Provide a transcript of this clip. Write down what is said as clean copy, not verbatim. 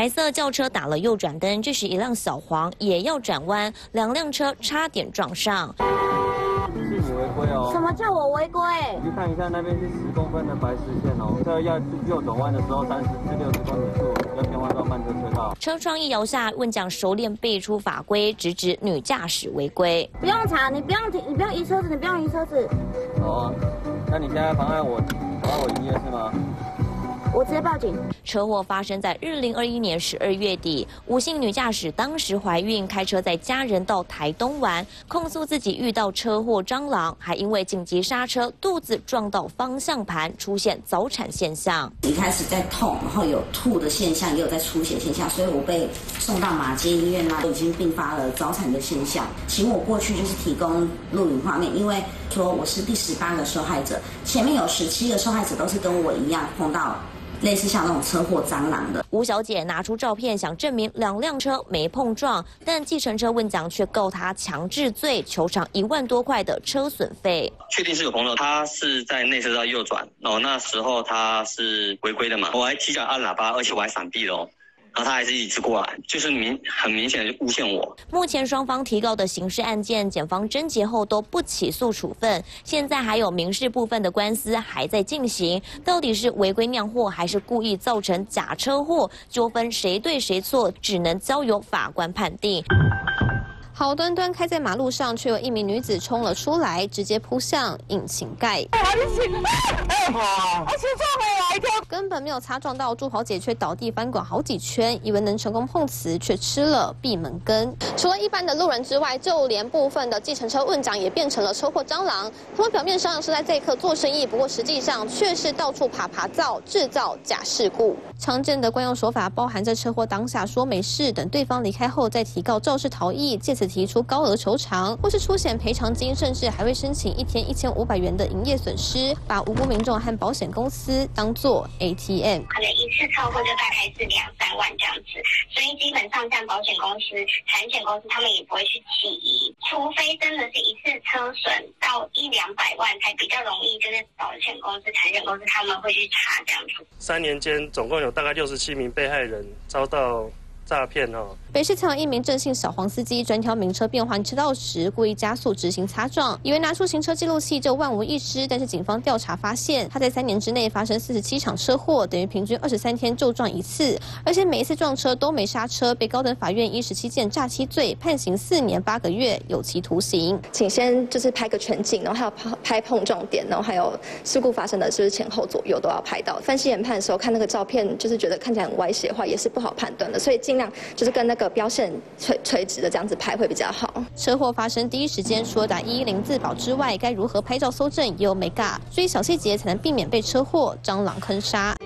白色轿车打了右转灯，这时一辆小黄也要转弯，两辆车差点撞上。 是你违规哦！ 什么叫我违规？ 你去看一下，那边是10公分的白实线哦。车要右转弯的时候，30至60公里处要变换到慢车车道。 车窗一摇下，问讲熟练背出法规，直指女驾驶违规。 不用查，你不用停，你不用移车子，你不用移车子。 好啊，那你现在妨碍我营业是吗？ 我直接报警。 车祸发生在2021年12月底，吴姓女驾驶当时怀孕，开车载家人到台东玩，控诉自己遇到车祸蟑螂，还因为紧急刹车，肚子撞到方向盘，出现早产现象。 一开始在痛，然后有吐的现象，也有在出血现象，所以我被送到马偕医院已经并发了早产的现象。请我过去就是提供录影画面，因为说我是第18个受害者，前面有17个受害者都是跟我一样碰到类似像那种车祸蟑螂的。 吴小姐拿出照片想证明2辆车没碰撞，但计程车问讲却告她强制罪，求偿1万多块的车损费。 确定是有碰撞，他是在内车道右转，那时候他是违规的嘛，我还提脚按喇叭，而且我还闪避了哦。然后他还是一直过来，就是很明显的就诬陷我。 目前双方提告的刑事案件，检方侦结后都不起诉处分，现在还有民事部分的官司还在进行，到底是违规酿祸还是故意造成假车祸，纠纷谁对谁错，只能交由法官判定。好端端开在马路上，却有一名女子冲了出来，直接扑向引擎盖。根本没有擦撞到，助跑姐却倒地翻滚好几圈，以为能成功碰瓷，却吃了闭门羹。除了一般的路人之外，就连部分的计程车问讲也变成了车祸蟑螂。他们表面上是在这一刻做生意，不过实际上却是到处爬造，制造假事故。常见的惯用手法包含在车祸当下说没事，等对方离开后再提告肇事逃逸，借此提出高额求偿，或是出险赔偿金，甚至还会申请1天1500元的营业损失，把无辜民众和保险公司当作 ATM。 可能一次车祸就大概是2、3万这样子，所以基本上像保险公司、产险公司，他们也不会去起疑，除非真的是一次车损到100、200万才比较容易，就是保险公司、产险公司他们会去查这样子。 3年间，总共有大概67名被害人遭到诈骗哦。 北市曾有一名郑姓小黄司机专挑名车变换车道时，故意加速直行擦撞，以为拿出行车记录器就万无一失，但是警方调查发现，他在3年之内发生47场车祸，等于平均23天就撞1次，而且每一次撞车都没刹车，被高等法院依17件诈欺罪判刑4年8个月有期徒刑。 请先就是拍个全景，然后还有拍碰撞点，然后还有事故发生的就是前后左右都要拍到。分析研判的时候看那个照片，就是觉得看起来很歪斜的话，也是不好判断的，所以尽量就是跟那个标线垂直的这样子拍会比较好。 车祸发生第一时间，除了打110自保之外，该如何拍照搜证也有美尬，所以小细节才能避免被车祸蟑螂坑杀。